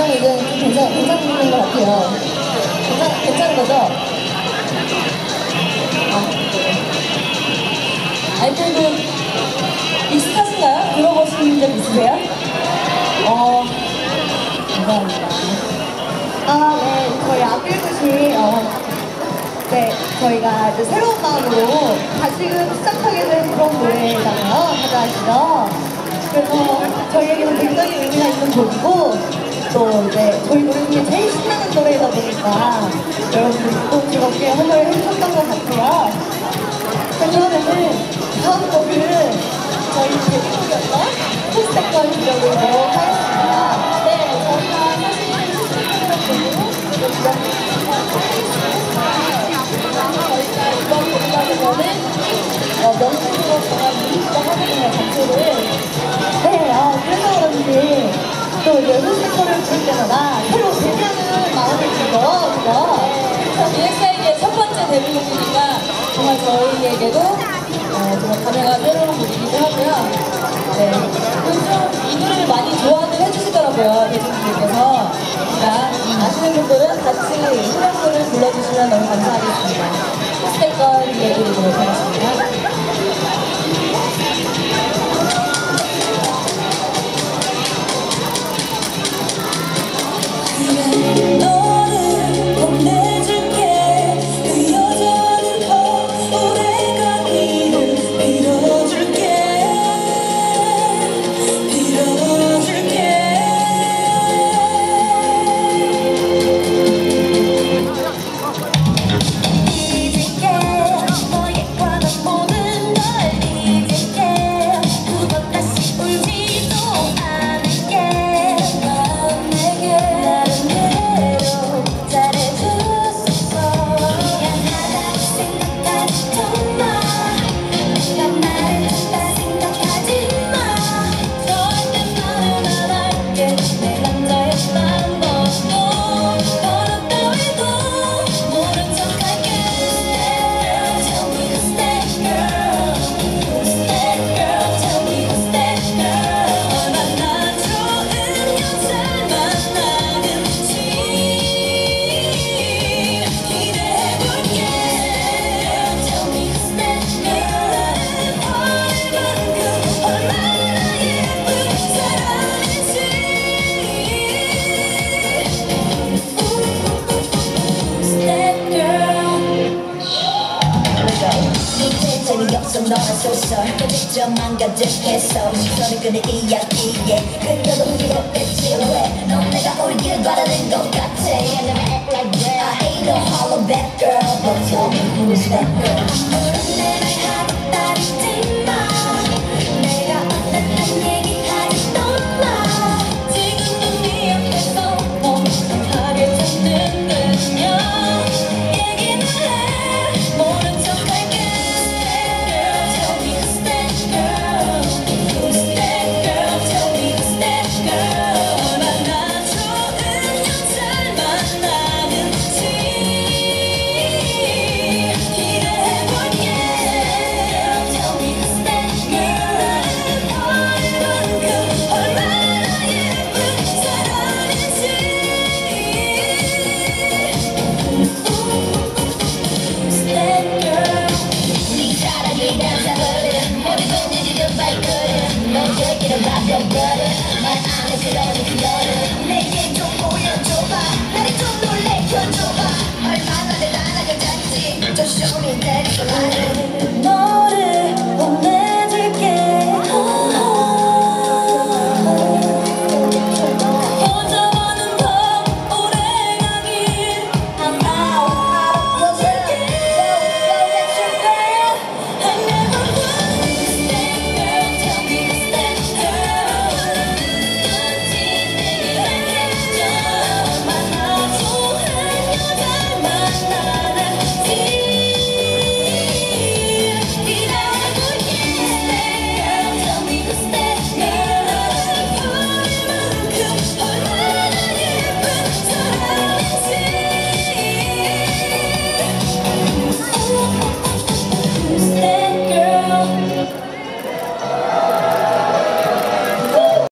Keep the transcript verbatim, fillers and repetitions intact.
이제 좀 괜찮, 괜찮은 것 같아요. 괜찮, 괜찮은 거죠? 아, 네. 아이들도 익숙하신가요? 들어보신 적 있으세요? 어, 감사합니다. 아, 네. 저희 아필굿이, 어, 네, 저희가 이제 새로운 마음으로 다시금 시작하게 된 그런 노래잖아요. 다들 아시죠? 그래서 저희에게는 굉장히 의미가 있는 곡이고, 또 이제 저희 노래 중에 제일 신나는 노래이다 보니까 여러분들이 또 즐겁게 환호를 해주셨던 것 같아요. 그러면은 다음 곡은 저희 데뷔곡이었던 포스텍걸 들려드리도록 하겠습니다. 네, 저희가 사실 포스텍걸을 저희가 이번 공연에서는 어, 명곡으로 정한 이입도 하거든요, 자체를. 네, 어, 그래서 그런지 또 이제 포스텍걸을 부를 때마다 새로 데뷔하는 마음이 들죠, 그죠? 이엑스아이의 첫 번째 데뷔곡이니까 정말 저희에게도 어, 정말 감회가 새로운 곡이기도 하고요. 네, 요즘 이 노래를 많이 좋아들 해주시더라고요, 대중분들께서. 그러니까 아시는 분들은 같이 후렴구를 불러주시면 너무 감사하겠습니다. 포스텍걸 이야기드리도록 하겠습니다. 너는 소설 끝점만 가득했어 시선을 끄는 이야기에 그녀도 후회했지 왜 넌